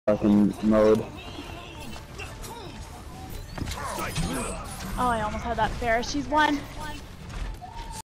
fucking mode. Oh, I almost had that fair. She's won.